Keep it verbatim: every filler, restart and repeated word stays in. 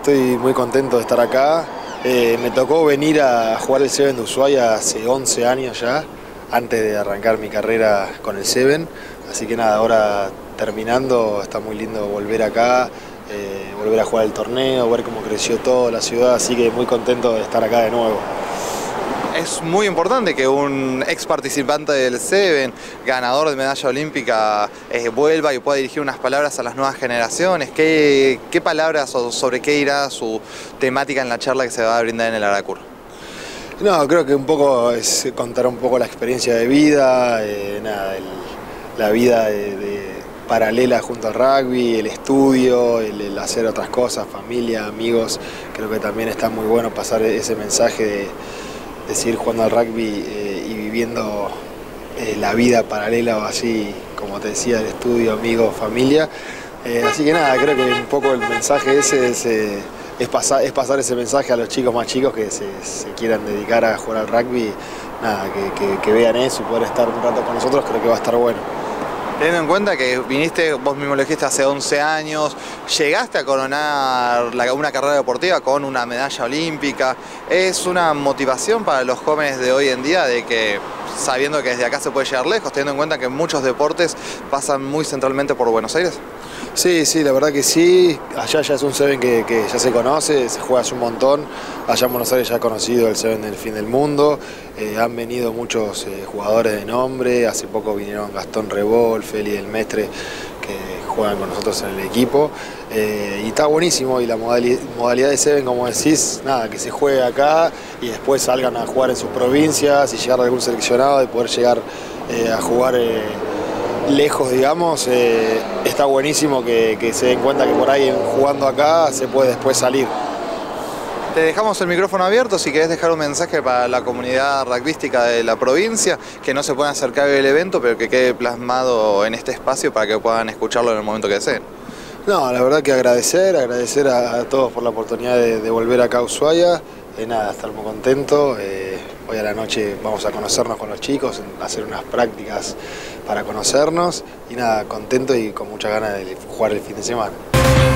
Estoy muy contento de estar acá. Eh, me tocó venir a jugar el Seven de Ushuaia hace once años ya, antes de arrancar mi carrera con el Seven. Así que nada, ahora terminando, está muy lindo volver acá, eh, volver a jugar el torneo, ver cómo creció toda la ciudad, así que muy contento de estar acá de nuevo. Es muy importante que un ex participante del Seven, ganador de medalla olímpica, eh, vuelva y pueda dirigir unas palabras a las nuevas generaciones. ¿Qué, qué palabras o sobre qué irá su temática en la charla que se va a brindar en el Aracur? No, creo que un poco es contar un poco la experiencia de vida, eh, nada, el, la vida de, de paralela junto al rugby, el estudio, el, el hacer otras cosas, familia, amigos. Creo que también está muy bueno pasar ese mensaje de de seguir jugando al rugby eh, y viviendo eh, la vida paralela o así, como te decía, el estudio, amigos, familia. Eh, así que nada, creo que un poco el mensaje ese es, eh, es, pasar, es pasar ese mensaje a los chicos más chicos que se, se quieran dedicar a jugar al rugby, nada, que, que, que vean eso y poder estar un rato con nosotros, creo que va a estar bueno. Teniendo en cuenta que viniste, vos mismo lo dijiste, hace once años, llegaste a coronar la, una carrera deportiva con una medalla olímpica, ¿es una motivación para los jóvenes de hoy en día de que, sabiendo que desde acá se puede llegar lejos, teniendo en cuenta que muchos deportes pasan muy centralmente por Buenos Aires? Sí, sí, la verdad que sí. Allá ya es un Seven que, que ya se conoce, se juega hace un montón. Allá en Buenos Aires ya ha conocido el Seven del fin del mundo. Eh, han venido muchos eh, jugadores de nombre. Hace poco vinieron Gastón Rebol, Feli del Mestre, que juegan con nosotros en el equipo. Eh, y está buenísimo. Y la modalidad, modalidad de Seven, como decís, nada, que se juegue acá y después salgan a jugar en sus provincias y llegar a algún seleccionado y poder llegar eh, a jugar Eh, lejos, digamos, eh, está buenísimo que, que se den cuenta que por ahí jugando acá se puede después salir. Te dejamos el micrófono abierto si querés dejar un mensaje para la comunidad rugbyística de la provincia, que no se puedan acercar al evento, pero que quede plasmado en este espacio para que puedan escucharlo en el momento que deseen. No, la verdad que agradecer, agradecer a, a todos por la oportunidad de, de volver acá a Ushuaia. Eh, nada, estar muy contento. Eh, hoy a la noche vamos a conocernos con los chicos, hacer unas prácticas para conocernos y nada, contento y con muchas ganas de jugar el fin de semana.